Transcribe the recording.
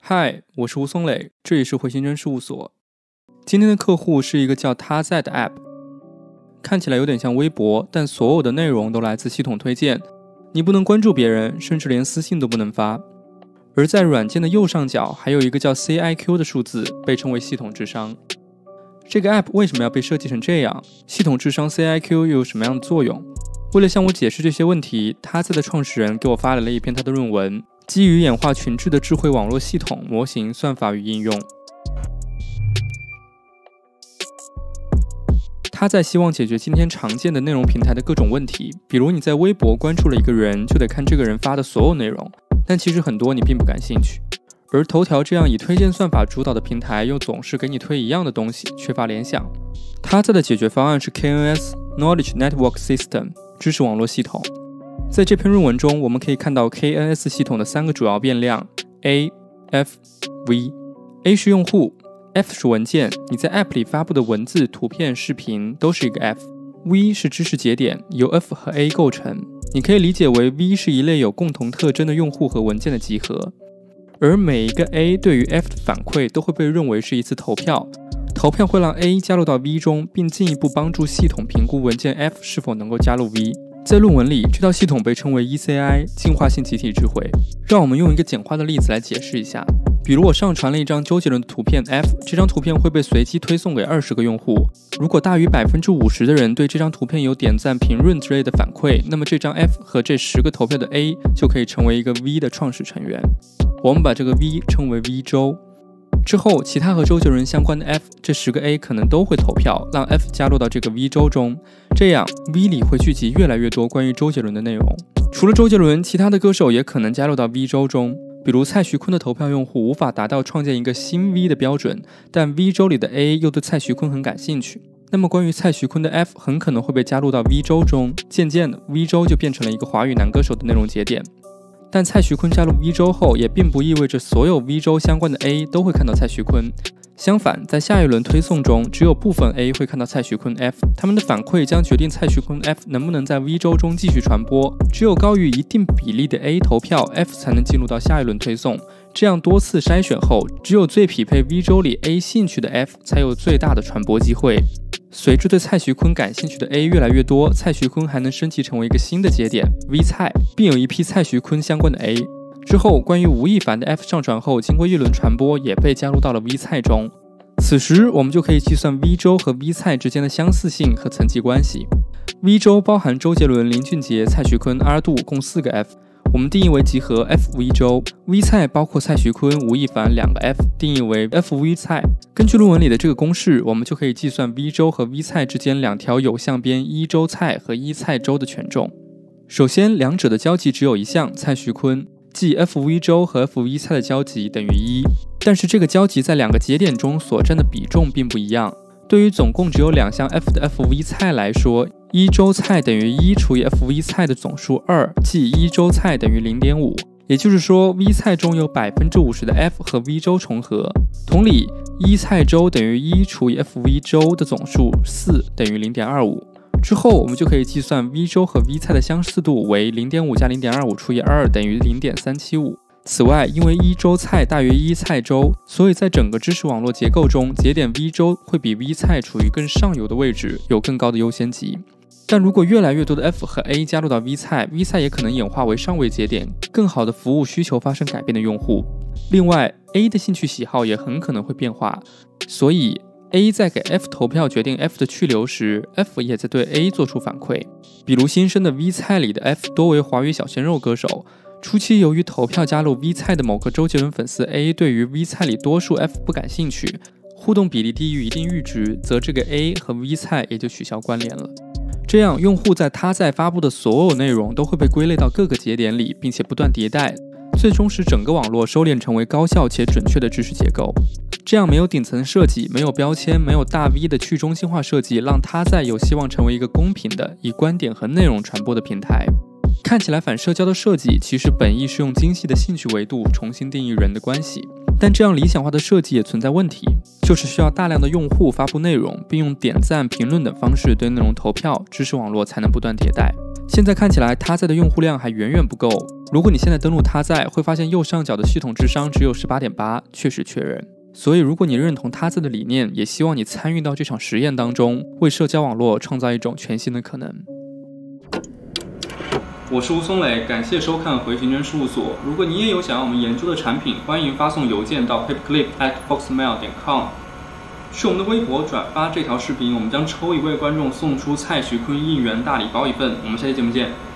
嗨，我是吴松磊，这里是回形针事务所。今天的客户是一个叫他在的 App， 看起来有点像微博，但所有的内容都来自系统推荐，你不能关注别人，甚至连私信都不能发。而在软件的右上角还有一个叫 CIQ 的数字，被称为系统智商。这个 App 为什么要被设计成这样？系统智商 CIQ 又有什么样的作用？为了向我解释这些问题，他在的创始人给我发来了一篇他的论文，基于演化群智的智慧网络系统模型算法与应用。他在希望解决今天常见的内容平台的各种问题，比如你在微博关注了一个人，就得看这个人发的所有内容，但其实很多你并不感兴趣。而头条这样以推荐算法主导的平台，又总是给你推一样的东西，缺乏联想。他在的解决方案是 KNS Knowledge Network System 知识网络系统。在这篇论文中，我们可以看到 KNS 系统的3个主要变量 A、F、V。A 是用户， F 是文件，你在 App 里发布的文字、图片、视频都是一个 F。V 是知识节点，由 F 和 A 构成，你可以理解为 V 是一类有共同特征的用户和文件的集合。而每一个 A 对于 F 的反馈都会被认为是一次投票，投票会让 A 加入到 V 中，并进一步帮助系统评估文件 F 是否能够加入 V。在论文里，这套系统被称为 ECI 进化性集体智慧。让我们用一个简化的例子来解释一下。比如我上传了一张周杰伦的图片 F， 这张图片会被随机推送给20个用户。如果大于 50% 的人对这张图片有点赞、评论之类的反馈，那么这张 F 和这10个投票的 A 就可以成为一个 V 的创始成员。我们把这个 V 称为 V 周。之后，其他和周杰伦相关的 F， 这10个 A 可能都会投票，让 F 加入到这个 V 周中。这样 V 里会聚集越来越多关于周杰伦的内容。除了周杰伦，其他的歌手也可能加入到 V 周中。比如蔡徐坤的投票用户无法达到创建一个新 V 的标准，但 V 周里的 A 又对蔡徐坤很感兴趣，那么关于蔡徐坤的 F 很可能会被加入到 V 周中。渐渐的 V 周就变成了一个华语男歌手的内容节点。但蔡徐坤加入 V 周后，也并不意味着所有 V 周相关的 A 都会看到蔡徐坤。相反，在下一轮推送中，只有部分 A 会看到蔡徐坤 F， 他们的反馈将决定蔡徐坤 F 能不能在 V 周中继续传播。只有高于一定比例的 A 投票 ，F 才能进入到下一轮推送。这样多次筛选后，只有最匹配 V 周里 A 兴趣的 F 才有最大的传播机会。随着对蔡徐坤感兴趣的 A 越来越多，蔡徐坤还能升级成为一个新的节点 V 蔡，并有一批蔡徐坤相关的 A。之后，关于吴亦凡的 F 上传后，经过一轮传播，也被加入到了 V 蔡中。此时，我们就可以计算 V 周和 V 蔡之间的相似性和层级关系。V 周包含周杰伦、林俊杰、蔡徐坤、阿杜共4个 F， 我们定义为集合 FV 周。V 蔡包括蔡徐坤、吴亦凡2个 F， 定义为 FV 蔡。根据论文里的这个公式，我们就可以计算 V 周和 V 蔡之间2条有向边一周蔡和一蔡周的权重。首先，两者的交集只有一项蔡徐坤，即 FV 周和 FV 蔡的交集等于1，但是这个交集在2个节点中所占的比重并不一样。对于总共只有2项 F 的 FV 蔡来说，一周蔡等于1除以 FV 蔡的总数2，即一周蔡等于 0.5。也就是说 ，V 蔡中有 50% 的 F 和 V 周重合。同理，一蔡周等于1除以 FV 周的总数4等于 0.25。之后，我们就可以计算 V 周和 V 蔡的相似度为 0.5 加 0.25 除以2等于 0.375。此外，因为一周蔡大于一蔡周，所以在整个知识网络结构中，节点 V 周会比 V 蔡处于更上游的位置，有更高的优先级。但如果越来越多的 F 和 A 加入到 V 蔡， V 蔡也可能演化为上位节点，更好的服务需求发生改变的用户。另外 ，A 的兴趣喜好也很可能会变化，所以 A 在给 F 投票决定 F 的去留时， F 也在对 A 做出反馈。比如新生的 V 蔡里的 F 多为华语小鲜肉歌手，初期由于投票加入 V 蔡的某个周杰伦粉丝 A 对于 V 蔡里多数 F 不感兴趣，互动比例低于一定阈值，则这个 A 和 V 蔡也就取消关联了。这样，用户在他在发布的所有内容都会被归类到各个节点里，并且不断迭代，最终使整个网络收敛成为高效且准确的知识结构。这样没有顶层设计、没有标签、没有大 V 的去中心化设计，让他在有希望成为一个公平的以观点和内容传播的平台。看起来反社交的设计，其实本意是用精细的兴趣维度重新定义人的关系。但这样理想化的设计也存在问题，就是需要大量的用户发布内容，并用点赞、评论等方式对内容投票，知识网络才能不断迭代。现在看起来，他在的用户量还远远不够。 如果你现在登录他在，会发现右上角的系统智商只有 18.8， 确实确认。所以如果你认同他在的理念，也希望你参与到这场实验当中，为社交网络创造一种全新的可能。我是吴松磊，感谢收看回形针事务所。如果你也有想要我们研究的产品，欢迎发送邮件到 paperclip@foxmail.com， 去我们的微博转发这条视频，我们将抽一位观众送出蔡徐坤应援大礼包一份。我们下期节目见。